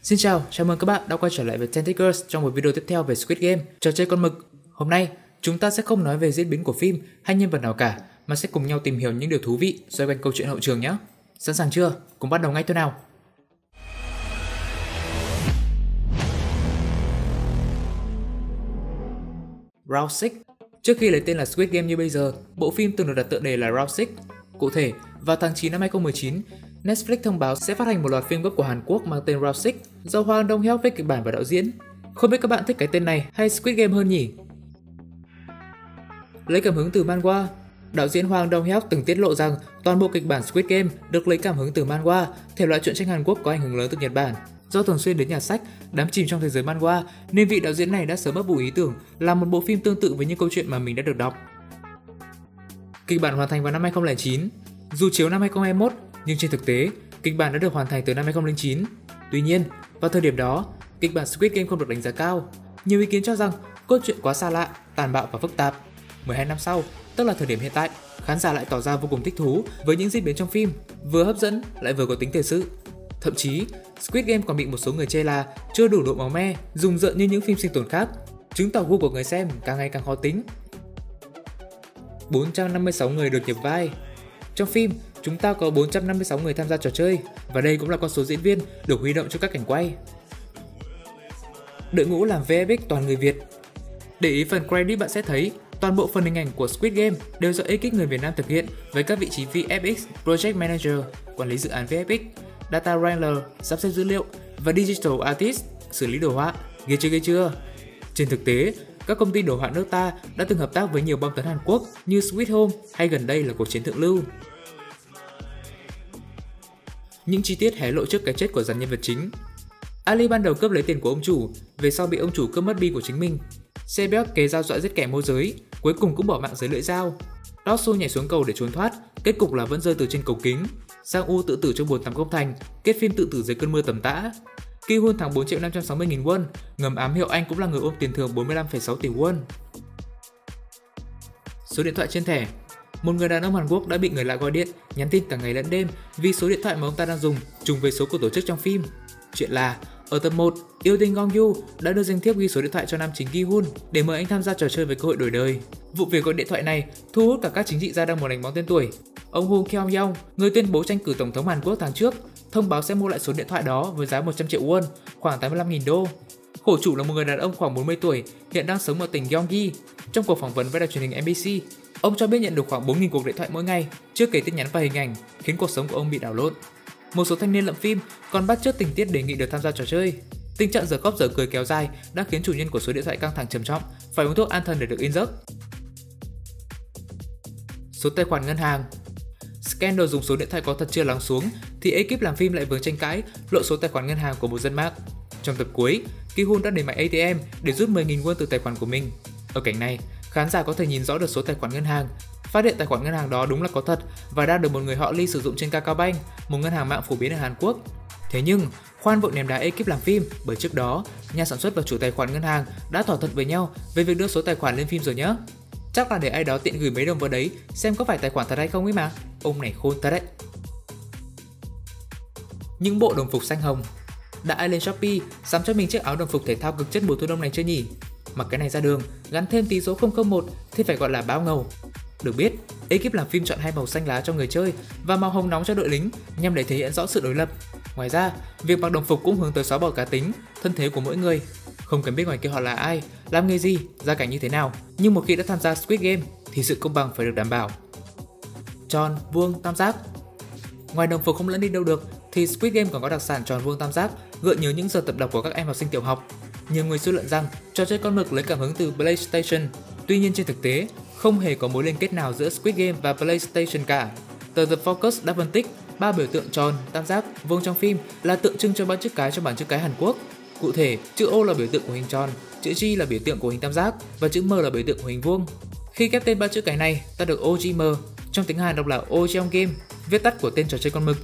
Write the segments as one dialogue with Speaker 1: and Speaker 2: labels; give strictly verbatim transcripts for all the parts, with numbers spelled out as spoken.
Speaker 1: Xin chào, chào mừng các bạn đã quay trở lại với Tentacles trong một video tiếp theo về Squid Game, trò chơi con mực. Hôm nay, chúng ta sẽ không nói về diễn biến của phim hay nhân vật nào cả, mà sẽ cùng nhau tìm hiểu những điều thú vị xoay quanh câu chuyện hậu trường nhé. Sẵn sàng chưa? Cùng bắt đầu ngay thôi nào! Round sáu. Trước khi lấy tên là Squid Game như bây giờ, bộ phim từng được đặt tựa đề là Round sáu. Cụ thể, vào tháng chín năm hai không một chín, Netflix thông báo sẽ phát hành một loạt phim gốc của Hàn Quốc mang tên Round sáu do Hwang Dong-hyuk viết kịch bản và đạo diễn. Không biết các bạn thích cái tên này hay Squid Game hơn nhỉ? Lấy cảm hứng từ manhwa, đạo diễn Hwang Dong-hyuk từng tiết lộ rằng toàn bộ kịch bản Squid Game được lấy cảm hứng từ manhwa, thể loại truyện tranh Hàn Quốc có ảnh hưởng lớn từ Nhật Bản. Do thường xuyên đến nhà sách, đắm chìm trong thế giới manhwa, nên vị đạo diễn này đã sớm ấp ủ ý tưởng làm một bộ phim tương tự với những câu chuyện mà mình đã được đọc. Kịch bản hoàn thành vào năm hai không không chín. Dù chiếu năm hai không hai mốt, nhưng trên thực tế, kịch bản đã được hoàn thành từ năm hai không không chín. Tuy nhiên, vào thời điểm đó, kịch bản Squid Game không được đánh giá cao. Nhiều ý kiến cho rằng cốt truyện quá xa lạ, tàn bạo và phức tạp. mười hai năm sau, tức là thời điểm hiện tại, khán giả lại tỏ ra vô cùng thích thú với những diễn biến trong phim, vừa hấp dẫn lại vừa có tính thời sự. Thậm chí, Squid Game còn bị một số người chê là chưa đủ độ máu me, rùng rợn như những phim sinh tồn khác, chứng tỏ gu của người xem càng ngày càng khó tính. bốn trăm năm mươi sáu người được nhập vai. Trong phim, chúng ta có bốn trăm năm mươi sáu người tham gia trò chơi, và đây cũng là con số diễn viên được huy động cho các cảnh quay. Đội ngũ làm vê ép ích toàn người Việt. Để ý phần credit, bạn sẽ thấy toàn bộ phần hình ảnh của Squid Game đều do ekip người Việt Nam thực hiện với các vị trí vê ép ích, Project Manager, quản lý dự án vê ép ích, Data Wrangler, sắp xếp dữ liệu và Digital Artist, xử lý đồ họa. Ghê chưa ghê chưa? Trên thực tế, các công ty đồ họa nước ta đã từng hợp tác với nhiều bom tấn Hàn Quốc như Sweet Home hay gần đây là Cuộc chiến thượng lưu. Những chi tiết hé lộ trước cái chết của dàn nhân vật chính. Ali ban đầu cướp lấy tiền của ông chủ, về sau bị ông chủ cướp mất bi của chính mình. Sebeok kế dao dọa giết kẻ môi giới, cuối cùng cũng bỏ mạng dưới lưỡi dao. Dosu nhảy xuống cầu để trốn thoát, kết cục là vẫn rơi từ trên cầu kính. Sang U tự tử trong bồn tắm không thành, kết phim tự tử dưới cơn mưa tầm tã. Ki Hun thắng bốn triệu năm trăm sáu mươi nghìn won, ngầm ám hiệu anh cũng là người ôm tiền thưởng bốn mươi lăm phẩy sáu tỷ won. Số điện thoại trên thẻ. Một người đàn ông Hàn Quốc đã bị người lạ gọi điện, nhắn tin cả ngày lẫn đêm vì số điện thoại mà ông ta đang dùng trùng với số của tổ chức trong phim. Chuyện là, ở tập một, yêu tinh Gong Yu đã đưa danh thiếp ghi số điện thoại cho nam chính Ki Hun để mời anh tham gia trò chơi với cơ hội đổi đời. Vụ việc gọi điện thoại này thu hút cả các chính trị gia đang muốn đánh bóng tên tuổi. Ông Hu Kyung Yong, người tuyên bố tranh cử tổng thống Hàn Quốc tháng trước, thông báo sẽ mua lại số điện thoại đó với giá một trăm triệu won, khoảng tám mươi lăm nghìn đô. Khổ chủ là một người đàn ông khoảng bốn mươi tuổi, hiện đang sống ở tỉnh Gyeonggi. Trong cuộc phỏng vấn với đài truyền hình em bê xê, ông cho biết nhận được khoảng bốn nghìn cuộc điện thoại mỗi ngày, chưa kể tin nhắn và hình ảnh, khiến cuộc sống của ông bị đảo lộn. Một số thanh niên lậm phim còn bắt chước tình tiết đề nghị được tham gia trò chơi. Tình trạng giở khóc giở cười kéo dài đã khiến chủ nhân của số điện thoại căng thẳng trầm trọng, phải uống thuốc an thần để được yên giấc. Số tài khoản ngân hàng. Scandal dùng số điện thoại có thật chưa lắng xuống thì ekip làm phim lại vướng tranh cãi lộ số tài khoản ngân hàng của một dân mạng. Trong tập cuối, Ki Hun đã đẩy mạnh a tê em để rút mười nghìn won từ tài khoản của mình. Ở cảnh này, khán giả có thể nhìn rõ được số tài khoản ngân hàng, phát hiện tài khoản ngân hàng đó đúng là có thật và đang được một người họ Lee sử dụng trên Kakaobank, một ngân hàng mạng phổ biến ở Hàn Quốc. Thế nhưng, khoan vội ném đá ekip làm phim, bởi trước đó, nhà sản xuất và chủ tài khoản ngân hàng đã thỏa thuận với nhau về việc đưa số tài khoản lên phim rồi nhé. Chắc là để ai đó tiện gửi mấy đồng vào đấy xem có phải tài khoản thật hay không ấy mà. Ông này khôn thật đấy. Những bộ đồng phục xanh hồng. Đã ai lên Shopee sắm cho mình chiếc áo đồng phục thể thao cực chất mùa thu đông này chưa nhỉ? Mặc cái này ra đường, gắn thêm tí số không không một thì phải gọi là báo ngầu. Được biết, ekip làm phim chọn hai màu xanh lá cho người chơi và màu hồng nóng cho đội lính nhằm để thể hiện rõ sự đối lập. Ngoài ra, việc mặc đồng phục cũng hướng tới xóa bỏ cá tính, thân thế của mỗi người. Không cần biết ngoài kia họ là ai, làm nghề gì, gia cảnh như thế nào, nhưng một khi đã tham gia Squid Game thì sự công bằng phải được đảm bảo. Tròn, vuông, tam giác. Ngoài đồng phục không lẫn đi đâu được thì Squid Game còn có đặc sản tròn vuông tam giác, gợi nhớ những giờ tập đọc của các em học sinh tiểu học. Nhiều người suy luận rằng trò chơi con mực lấy cảm hứng từ PlayStation, tuy nhiên trên thực tế không hề có mối liên kết nào giữa Squid Game và PlayStation cả. Tờ The Focus đã phân tích ba biểu tượng tròn, tam giác, vuông trong phim là tượng trưng cho ba chữ cái trong bảng chữ cái Hàn Quốc. Cụ thể, chữ O là biểu tượng của hình tròn, chữ G là biểu tượng của hình tam giác và chữ M là biểu tượng của hình vuông. Khi ghép tên ba chữ cái này, ta được o giê em, trong tiếng Hàn đọc là Ojeong Game, viết tắt của tên trò chơi con mực.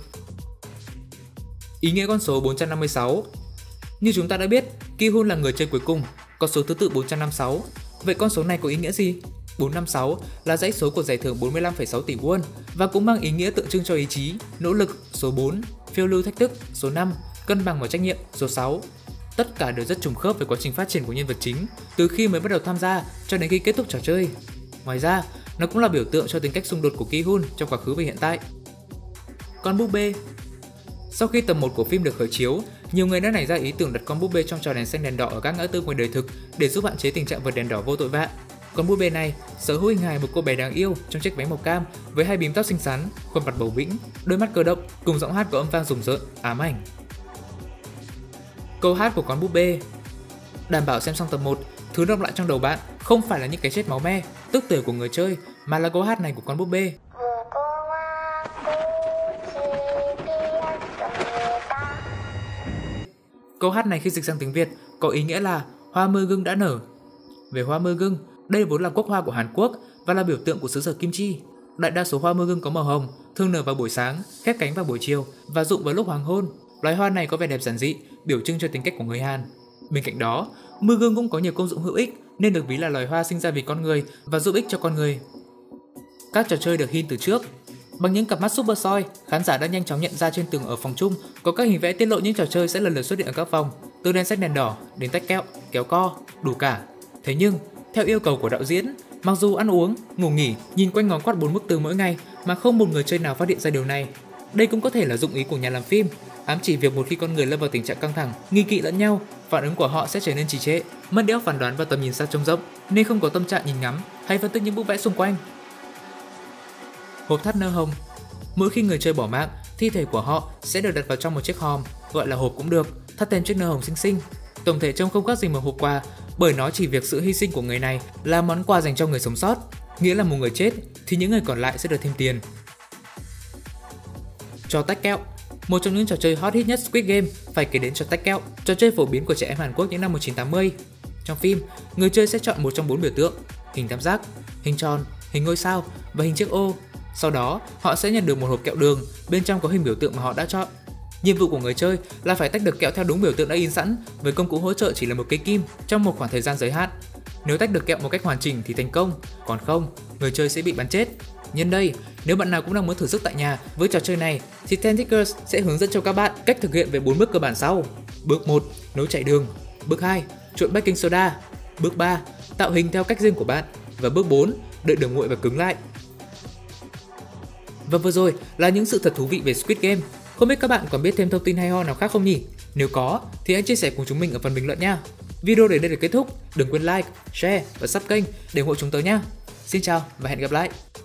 Speaker 1: Ý nghĩa con số bốn trăm năm mươi sáu. Như chúng ta đã biết, Ki Hun là người chơi cuối cùng, có số thứ tự bốn trăm năm mươi sáu. Vậy con số này có ý nghĩa gì? bốn trăm năm mươi sáu là dãy số của giải thưởng bốn mươi lăm phẩy sáu tỷ won và cũng mang ý nghĩa tượng trưng cho ý chí, nỗ lực, số bốn, phiêu lưu thách thức, số năm cân bằng và trách nhiệm số sáu. Tất cả đều rất trùng khớp với quá trình phát triển của nhân vật chính, từ khi mới bắt đầu tham gia cho đến khi kết thúc trò chơi. Ngoài ra, nó cũng là biểu tượng cho tính cách xung đột của Ki-hun trong quá khứ và hiện tại. Con búp bê. Sau khi tập một của phim được khởi chiếu, nhiều người đã nảy ra ý tưởng đặt con búp bê trong trò đèn xanh đèn đỏ ở các ngã tư ngoài đời thực để giúp hạn chế tình trạng vượt đèn đỏ vô tội vạ. Con búp bê này sở hữu hình hài một cô bé đáng yêu trong chiếc váy màu cam với hai bím tóc xinh xắn, khuôn mặt bầu bĩnh, đôi mắt cơ động cùng giọng hát có âm vang rùng rợn, ám ảnh. Câu hát của con búp bê. Đảm bảo xem xong tập một, thứ động lại trong đầu bạn không phải là những cái chết máu me, tức tưởi của người chơi, mà là câu hát này của con búp bê. Câu hát này khi dịch sang tiếng Việt có ý nghĩa là hoa mưa gưng đã nở. Về hoa mưa gưng, đây vốn là quốc hoa của Hàn Quốc và là biểu tượng của xứ sở kim chi. Đại đa số hoa mưa gưng có màu hồng, thường nở vào buổi sáng, khép cánh vào buổi chiều và rụng vào lúc hoàng hôn. Loài hoa này có vẻ đẹp giản dị, biểu trưng cho tính cách của người Hàn. Bên cạnh đó, mưa gưng cũng có nhiều công dụng hữu ích nên được ví là loài hoa sinh ra vì con người và giúp ích cho con người. Các trò chơi được hint từ trước. Bằng những cặp mắt Super soi, khán giả đã nhanh chóng nhận ra trên tường ở phòng chung có các hình vẽ tiết lộ những trò chơi sẽ lần lượt xuất hiện ở các phòng, từ đèn xanh đèn đỏ đến tách kẹo, kéo co, đủ cả. Thế nhưng, theo yêu cầu của đạo diễn, mặc dù ăn uống, ngủ nghỉ, nhìn quanh ngón quát bốn bức tường mỗi ngày mà không một người chơi nào phát hiện ra điều này. Đây cũng có thể là dụng ý của nhà làm phim, ám chỉ việc một khi con người lâm vào tình trạng căng thẳng, nghi kỵ lẫn nhau, phản ứng của họ sẽ trở nên trì trệ, mất đi óc phán đoán và tầm nhìn xa trông rộng, nên không có tâm trạng nhìn ngắm hay phân tích những bức vẽ xung quanh. Hộp thắt nơ hồng. Mỗi khi người chơi bỏ mạng, thi thể của họ sẽ được đặt vào trong một chiếc hòm, gọi là hộp cũng được, thắt thêm chiếc nơ hồng xinh xinh. Tổng thể trông không khác gì một hộp quà, bởi nó chỉ việc sự hy sinh của người này là món quà dành cho người sống sót, nghĩa là một người chết thì những người còn lại sẽ được thêm tiền. Trò tách kẹo. Một trong những trò chơi hot hit nhất Squid Game phải kể đến trò tách kẹo, trò chơi phổ biến của trẻ em Hàn Quốc những năm một nghìn chín trăm tám mươi. Trong phim, người chơi sẽ chọn một trong bốn biểu tượng: hình tam giác, hình tròn, hình ngôi sao và hình chiếc ô. Sau đó, họ sẽ nhận được một hộp kẹo đường, bên trong có hình biểu tượng mà họ đã chọn. Nhiệm vụ của người chơi là phải tách được kẹo theo đúng biểu tượng đã in sẵn, với công cụ hỗ trợ chỉ là một cây kim trong một khoảng thời gian giới hạn. Nếu tách được kẹo một cách hoàn chỉnh thì thành công, còn không, người chơi sẽ bị bắn chết. Nhân đây, nếu bạn nào cũng đang muốn thử sức tại nhà với trò chơi này thì Ten Tickers sẽ hướng dẫn cho các bạn cách thực hiện về bốn bước cơ bản sau. Bước một, nấu chảy đường. Bước hai, trộn baking soda. Bước ba, tạo hình theo cách riêng của bạn. Và bước bốn, đợi đường nguội và cứng lại. Và vừa rồi là những sự thật thú vị về Squid Game. Không biết các bạn còn biết thêm thông tin hay ho nào khác không nhỉ? Nếu có thì hãy chia sẻ cùng chúng mình ở phần bình luận nha. Video đến đây là kết thúc, đừng quên like, share và sub kênh để ủng hộ chúng tôi nhé. Xin chào và hẹn gặp lại.